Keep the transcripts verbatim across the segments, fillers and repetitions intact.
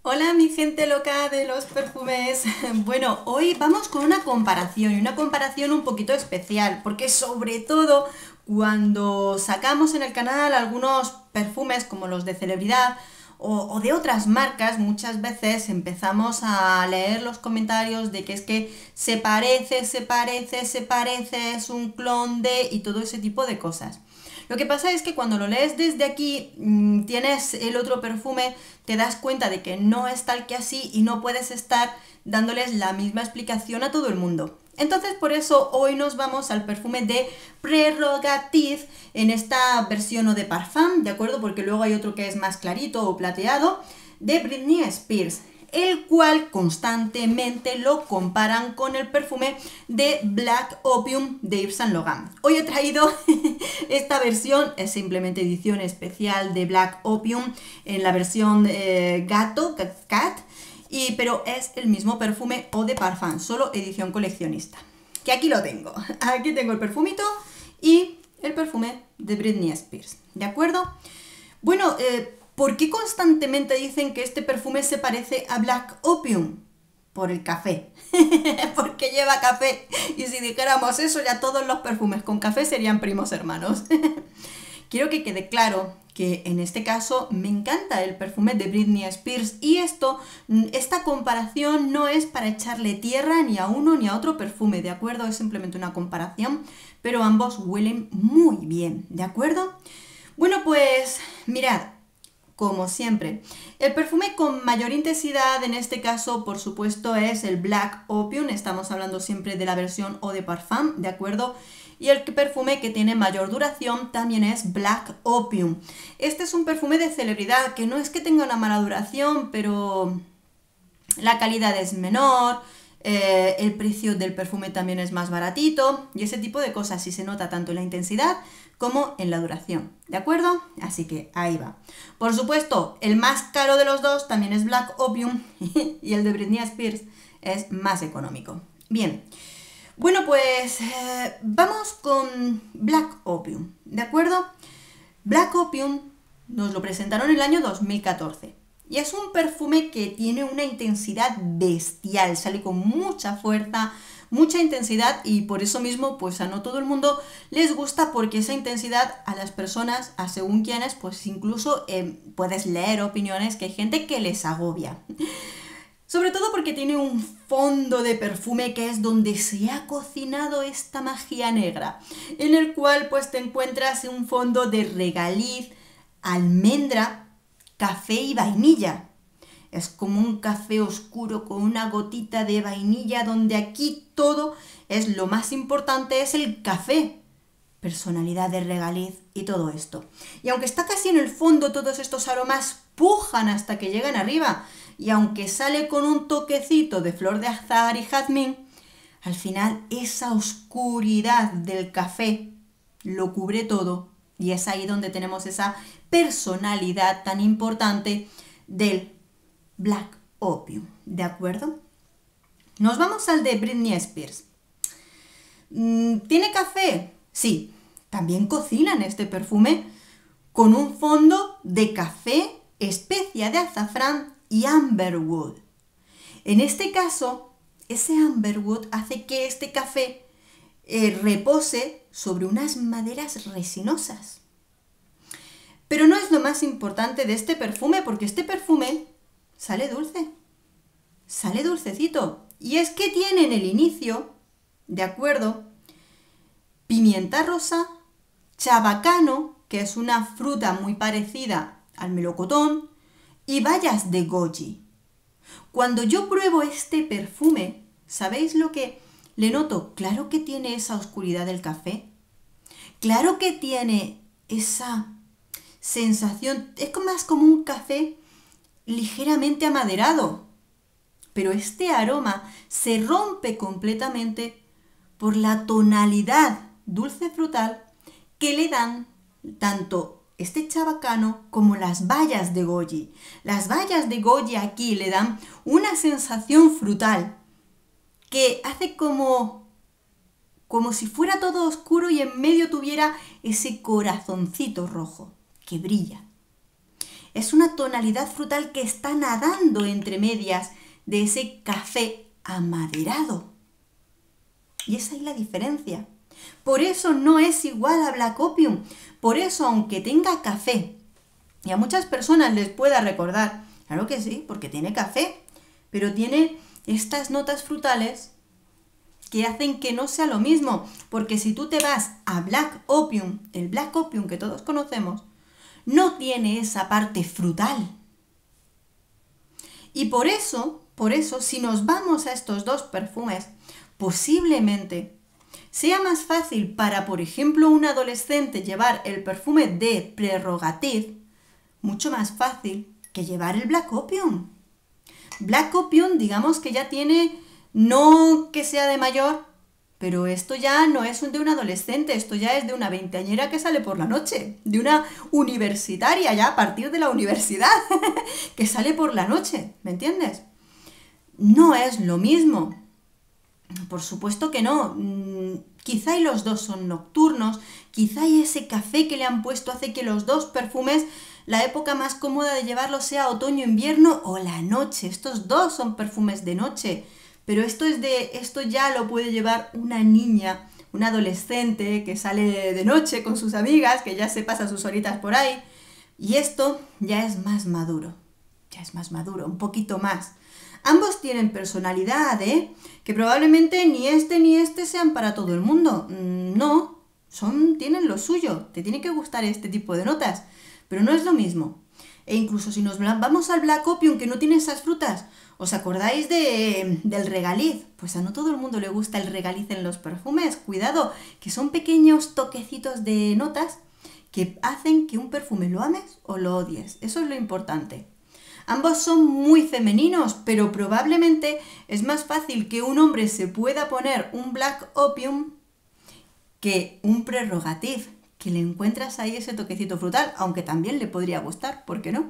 Hola mi gente loca de los perfumes. Bueno, hoy vamos con una comparación y una comparación un poquito especial, porque sobre todo cuando sacamos en el canal algunos perfumes como los de celebridad o, o de otras marcas, muchas veces empezamos a leer los comentarios de que es que se parece, se parece, se parece, es un clon de y todo ese tipo de cosas. Lo que pasa es que cuando lo lees desde aquí, mmm, tienes el otro perfume, te das cuenta de que no es tal que así y no puedes estar dándoles la misma explicación a todo el mundo. Entonces por eso hoy nos vamos al perfume de Prerogative en esta versión o de Parfum, ¿de acuerdo? Porque luego hay otro que es más clarito o plateado, de Britney Spears, el cual constantemente lo comparan con el perfume de Black Opium de Yves Saint Laurent. Hoy he traído esta versión, es simplemente edición especial de Black Opium en la versión eh, gato, cat, y, pero es el mismo perfume Eau de Parfum, solo edición coleccionista. Que aquí lo tengo, aquí tengo el perfumito y el perfume de Britney Spears, ¿de acuerdo? Bueno, eh, ¿por qué constantemente dicen que este perfume se parece a Black Opium? Por el café, porque lleva café, y si dijéramos eso ya todos los perfumes con café serían primos hermanos. Quiero que quede claro que en este caso me encanta el perfume de Britney Spears y esto, esta comparación no es para echarle tierra ni a uno ni a otro perfume, ¿de acuerdo? Es simplemente una comparación, pero ambos huelen muy bien, ¿de acuerdo? Bueno, pues mirad, como siempre, el perfume con mayor intensidad en este caso, por supuesto, es el Black Opium. Estamos hablando siempre de la versión Eau de Parfum, ¿de acuerdo? Y el perfume que tiene mayor duración también es Black Opium. Este es un perfume de celebridad, que no es que tenga una mala duración, pero la calidad es menor, eh, el precio del perfume también es más baratito, y ese tipo de cosas sí se nota tanto en la intensidad como en la duración, ¿de acuerdo? Así que ahí va. Por supuesto, el más caro de los dos también es Black Opium, y el de Britney Spears es más económico. Bien. Bueno, pues eh, vamos con Black Opium, ¿de acuerdo? Black Opium nos lo presentaron en el año dos mil catorce y es un perfume que tiene una intensidad bestial, sale con mucha fuerza, mucha intensidad y por eso mismo pues a no todo el mundo les gusta porque esa intensidad a las personas, a según quienes, pues incluso eh, puedes leer opiniones que hay gente que les agobia. Sobre todo porque tiene un fondo de perfume que es donde se ha cocinado esta magia negra, en el cual pues te encuentras un fondo de regaliz, almendra, café y vainilla. Es como un café oscuro con una gotita de vainilla, donde aquí todo es lo más importante, es el café. Personalidad de regaliz y todo esto. Y aunque está casi en el fondo, todos estos aromas pujan hasta que llegan arriba. Y aunque sale con un toquecito de flor de azahar y jazmín, al final esa oscuridad del café lo cubre todo. Y es ahí donde tenemos esa personalidad tan importante del Black Opium. ¿De acuerdo? Nos vamos al de Britney Spears. ¿Tiene café? Sí, también cocinan este perfume con un fondo de café, especia de azafrán y amberwood. En este caso, ese amberwood hace que este café eh, repose sobre unas maderas resinosas. Pero no es lo más importante de este perfume, porque este perfume sale dulce, sale dulcecito. Y es que tiene en el inicio, ¿de acuerdo?, pimienta rosa, chabacano, que es una fruta muy parecida al melocotón, y bayas de goji. Cuando yo pruebo este perfume, ¿sabéis lo que le noto? Claro que tiene esa oscuridad del café. Claro que tiene esa sensación, es más como un café ligeramente amaderado. Pero este aroma se rompe completamente por la tonalidad dulce frutal que le dan tanto este chabacano como las bayas de goji. Las bayas de goji aquí le dan una sensación frutal que hace como, como si fuera todo oscuro y en medio tuviera ese corazoncito rojo que brilla. Es una tonalidad frutal que está nadando entre medias de ese café amaderado. Y esa es la diferencia. Por eso no es igual a Black Opium. Por eso, aunque tenga café, y a muchas personas les pueda recordar, claro que sí, porque tiene café, pero tiene estas notas frutales que hacen que no sea lo mismo. Porque si tú te vas a Black Opium, el Black Opium que todos conocemos, no tiene esa parte frutal. Y por eso, por eso, si nos vamos a estos dos perfumes, posiblemente sea más fácil para, por ejemplo, un adolescente llevar el perfume de Prerogative, mucho más fácil que llevar el Black Opium. Black Opium, digamos que ya tiene, no que sea de mayor, pero esto ya no es de un adolescente, esto ya es de una veinteañera que sale por la noche, de una universitaria ya a partir de la universidad, que sale por la noche, ¿me entiendes? No es lo mismo. Por supuesto que no. Quizá y los dos son nocturnos, quizá y ese café que le han puesto hace que los dos perfumes, la época más cómoda de llevarlos sea otoño-invierno o la noche. Estos dos son perfumes de noche, pero esto, es de, esto ya lo puede llevar una niña, un adolescente que sale de noche con sus amigas, que ya se pasa sus horitas por ahí. Y esto ya es más maduro, ya es más maduro, un poquito más. Ambos tienen personalidad, ¿eh? Que probablemente ni este ni este sean para todo el mundo. No, son, tienen lo suyo. Te tiene que gustar este tipo de notas, pero no es lo mismo. E incluso si nos vamos al Black Opium, que no tiene esas frutas, ¿os acordáis de, del regaliz? Pues a no todo el mundo le gusta el regaliz en los perfumes. Cuidado, que son pequeños toquecitos de notas que hacen que un perfume lo ames o lo odies. Eso es lo importante. Ambos son muy femeninos, pero probablemente es más fácil que un hombre se pueda poner un Black Opium que un Prerogative, que le encuentras ahí ese toquecito frutal, aunque también le podría gustar, ¿por qué no?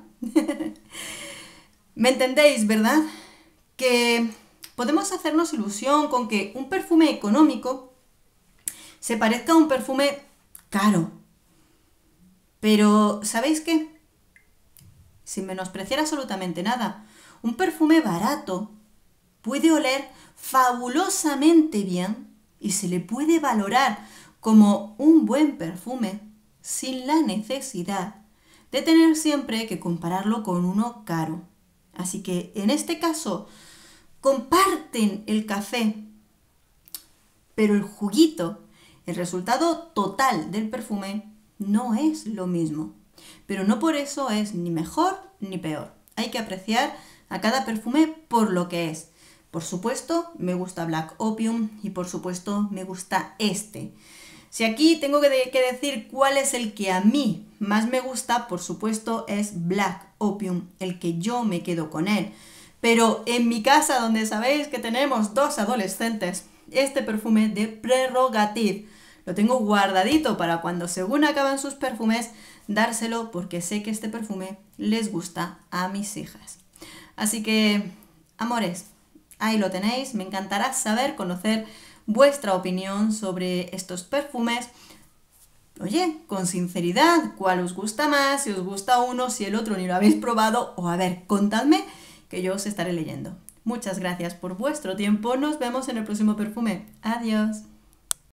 ¿Me entendéis, verdad? Que podemos hacernos ilusión con que un perfume económico se parezca a un perfume caro. Pero, ¿sabéis qué? Sin menospreciar absolutamente nada, un perfume barato puede oler fabulosamente bien y se le puede valorar como un buen perfume sin la necesidad de tener siempre que compararlo con uno caro. Así que en este caso comparten el café, pero el juguito, el resultado total del perfume no es lo mismo. Pero no por eso es ni mejor ni peor. Hay que apreciar a cada perfume por lo que es. Por supuesto, me gusta Black Opium y por supuesto me gusta este. Si aquí tengo que, de, que decir cuál es el que a mí más me gusta, por supuesto es Black Opium, el que yo me quedo con él. Pero en mi casa, donde sabéis que tenemos dos adolescentes, este perfume de Prerogative lo tengo guardadito para cuando según acaban sus perfumes dárselo, porque sé que este perfume les gusta a mis hijas. Así que, amores, ahí lo tenéis. Me encantará saber, conocer vuestra opinión sobre estos perfumes. Oye, con sinceridad, ¿cuál os gusta más? Si os gusta uno, si el otro ni lo habéis probado, o a ver, contadme que yo os estaré leyendo. Muchas gracias por vuestro tiempo. Nos vemos en el próximo perfume. Adiós.